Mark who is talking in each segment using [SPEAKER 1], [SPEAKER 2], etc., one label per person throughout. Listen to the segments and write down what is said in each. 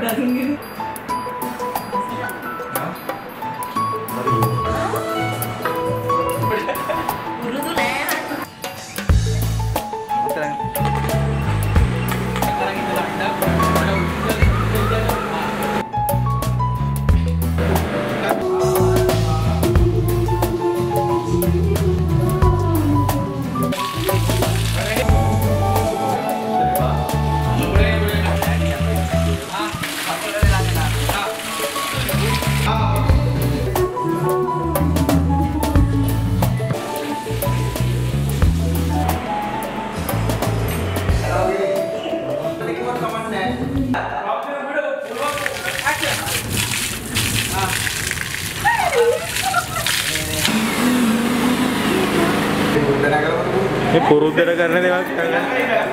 [SPEAKER 1] ये पुरुद्र करने दे बात करना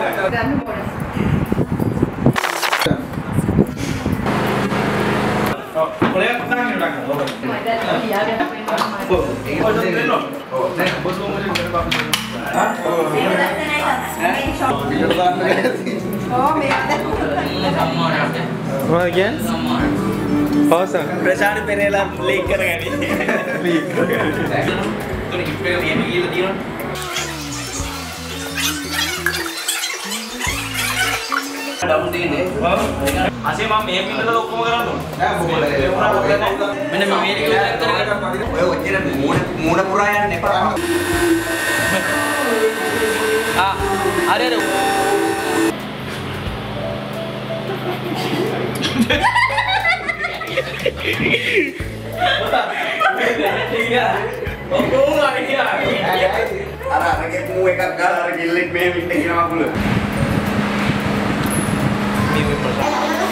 [SPEAKER 1] क्या pausa
[SPEAKER 2] Prasad Perela leak करेंगे
[SPEAKER 1] leak
[SPEAKER 2] तो इस पे ये लगी ना डाउन दी ने असे मां මේ පිටට ඔක්කොම කරන්න ඕන නෑ මොකද මෙන්න මේ මේක කරගෙන ඔය ඔච්චර මූණ පුරා යන්න එපා අර අරගේ මූ එකක් ගාලා අර ගිල්ලෙක් මේ වින්න කියනවා කුල.